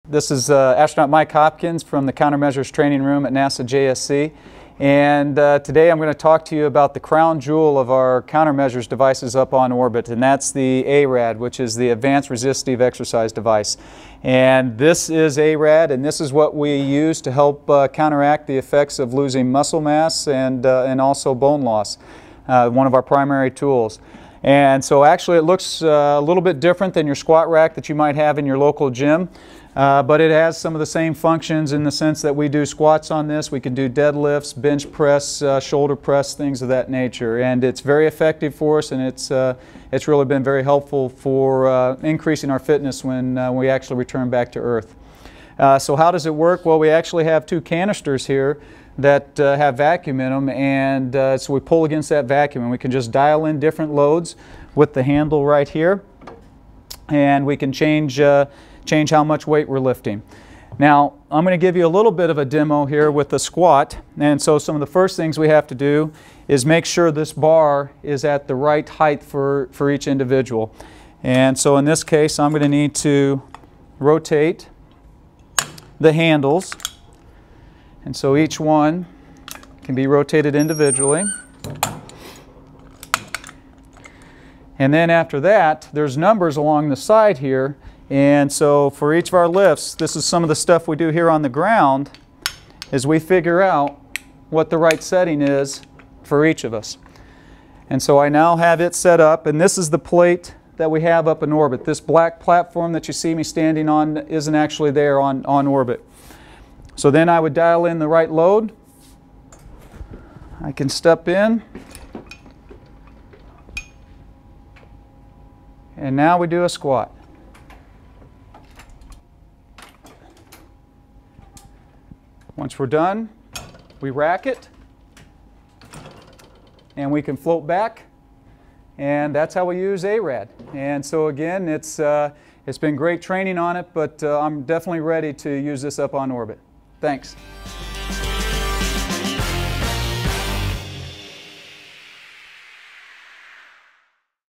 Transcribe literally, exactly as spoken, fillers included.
This is uh, Astronaut Mike Hopkins from the Countermeasures Training Room at NASA J S C. And uh, today I'm going to talk to you about the crown jewel of our countermeasures devices up on orbit, and that's the A R E D, which is the Advanced Resistive Exercise Device. And this is A R E D, and this is what we use to help uh, counteract the effects of losing muscle mass and, uh, and also bone loss, uh, one of our primary tools. And so actually it looks uh, a little bit different than your squat rack that you might have in your local gym. Uh, but it has some of the same functions in the sense that we do squats on this. We can do deadlifts, bench press, uh, shoulder press, things of that nature. And it's very effective for us, and it's, uh, it's really been very helpful for uh, increasing our fitness when uh, we actually return back to Earth. Uh, so how does it work? Well, we actually have two canisters here that uh, have vacuum in them, and uh, so we pull against that vacuum, and we can just dial in different loads with the handle right here, and we can change uh, change how much weight we're lifting. Now, I'm going to give you a little bit of a demo here with the squat. And so some of the first things we have to do is make sure this bar is at the right height for, for each individual. And so in this case, I'm going to need to rotate the handles. And so each one can be rotated individually. And then after that, there's numbers along the side here. And so for each of our lifts, this is some of the stuff we do here on the ground, is we figure out what the right setting is for each of us. And so I now have it set up, and this is the plate that we have up in orbit. This black platform that you see me standing on isn't actually there on, on orbit. So then I would dial in the right load. I can step in. And now we do a squat. Once we're done, we rack it, and we can float back, and that's how we use A R E D. And so again, it's, uh, it's been great training on it, but uh, I'm definitely ready to use this up on orbit. Thanks.